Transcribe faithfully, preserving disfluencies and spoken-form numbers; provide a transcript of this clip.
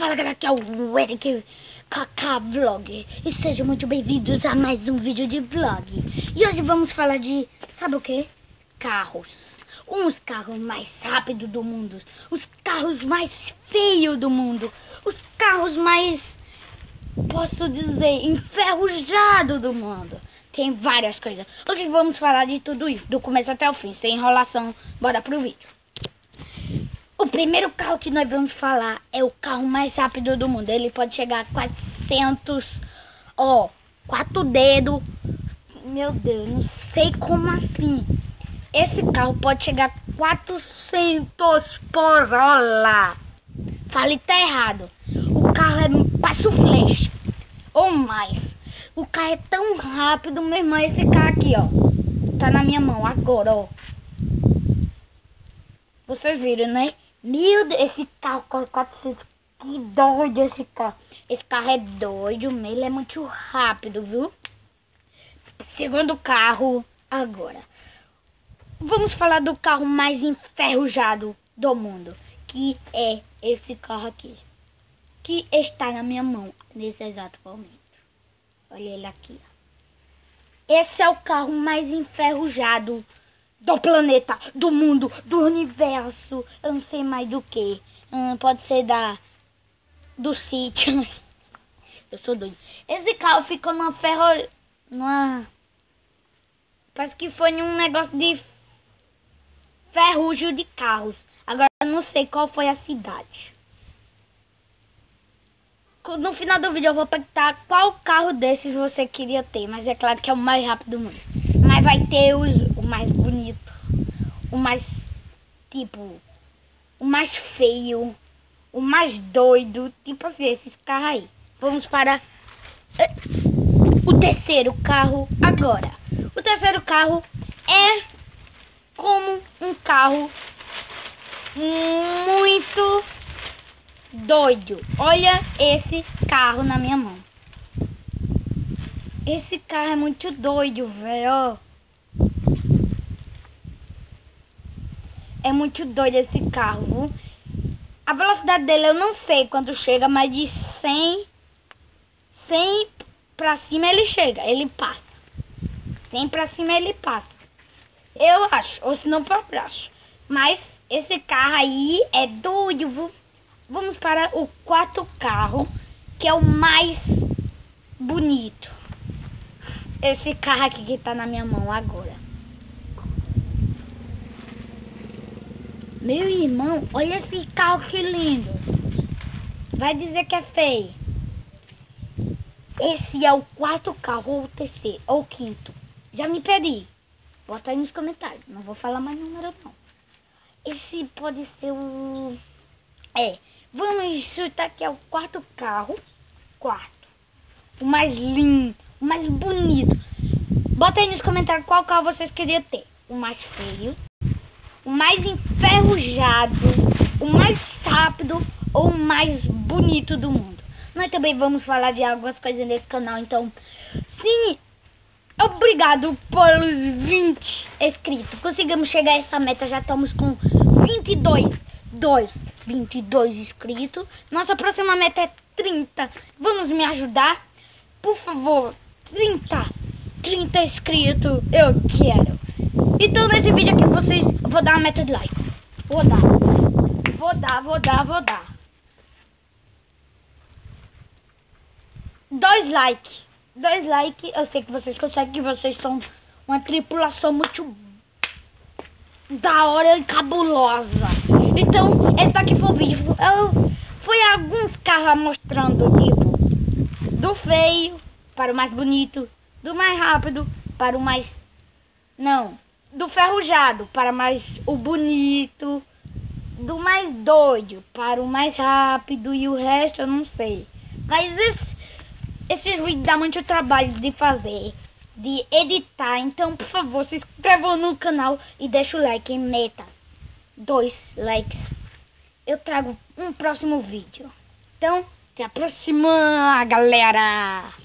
Fala galera, aqui é o Eric Kaká Vlog e sejam muito bem-vindos a mais um vídeo de vlog. E hoje vamos falar de, sabe o que? Carros. Uns carros mais rápidos do mundo, os carros mais feios do mundo, os carros mais, posso dizer, enferrujados do mundo. Tem várias coisas. Hoje vamos falar de tudo isso, do começo até o fim, sem enrolação. Bora pro vídeo. O primeiro carro que nós vamos falar é o carro mais rápido do mundo. Ele pode chegar a quatrocentos, ó, quatro dedos. Meu Deus, não sei como assim. Esse carro pode chegar a quatrocentos por hora. Falei, tá errado. O carro é passo flecha ou mais. O carro é tão rápido, meu irmão. Esse carro aqui, ó, tá na minha mão agora, ó. Vocês viram, né? Meu Deus, esse carro corre quatrocentos. Que doido esse carro. Esse carro é doido, ele é muito rápido, viu? Segundo carro, agora. Vamos falar do carro mais enferrujado do mundo. Que é esse carro aqui. Que está na minha mão nesse exato momento. Olha ele aqui, ó. Esse é o carro mais enferrujado do planeta, do mundo, do universo. Eu não sei mais do que. Hum, pode ser da do sítio. Eu sou doido. Esse carro ficou numa ferro... Numa... Parece que foi num negócio de ferrugem de carros. Agora eu não sei qual foi a cidade. No final do vídeo eu vou perguntar qual carro desses você queria ter. Mas é claro que é o mais rápido do mundo. Mas vai ter os, o mais bonito, o mais, tipo, o mais feio, o mais doido, tipo assim, esses carros aí. Vamos para uh, o terceiro carro agora. O terceiro carro é como um carro muito doido. Olha esse carro na minha mão. Esse carro é muito doido, velho. É muito doido esse carro, viu? A velocidade dele eu não sei quanto chega, mas de cem, cem pra cima ele chega, ele passa. cem pra cima ele passa. Eu acho, ou se não pra baixo. Mas esse carro aí é doido, viu? Vamos para o quarto carro, que é o mais bonito. Esse carro aqui que tá na minha mão agora. Meu irmão, olha esse carro que lindo. Vai dizer que é feio. Esse é o quarto carro, ou o terceiro, ou o quinto. Já me perdi. Bota aí nos comentários. Não vou falar mais número não. Esse pode ser o... É, vamos chutar que é o quarto carro. Quarto. O mais lindo, o mais bonito. Bota aí nos comentários qual carro vocês queriam ter. O mais feio, o mais enferrujado, o mais rápido ou o mais bonito do mundo. Nós também vamos falar de algumas coisas nesse canal, então sim, obrigado pelos vinte inscritos. Conseguimos chegar a essa meta, já estamos com vinte e dois, dois, vinte e dois inscritos. Nossa próxima meta é trinta. Vamos me ajudar? Por favor, trinta, trinta inscritos, eu quero. Então nesse vídeo aqui vocês, eu vou dar uma meta de like. Vou dar, vou dar, vou dar, vou dar. Dois likes, dois likes, eu sei que vocês conseguem, que vocês são uma tripulação muito da hora e cabulosa. Então, esse daqui foi o vídeo. Eu, foi alguns carros mostrando, tipo, do feio para o mais bonito, do mais rápido para o mais... Não, do ferrujado para mais o bonito, do mais doido para o mais rápido e o resto eu não sei. Mas esse, esse vídeo dá muito trabalho de fazer, de editar. Então, por favor, se inscrevam no canal e deixa o like em meta. Dois likes. Eu trago um próximo vídeo. Então, até a próxima, galera!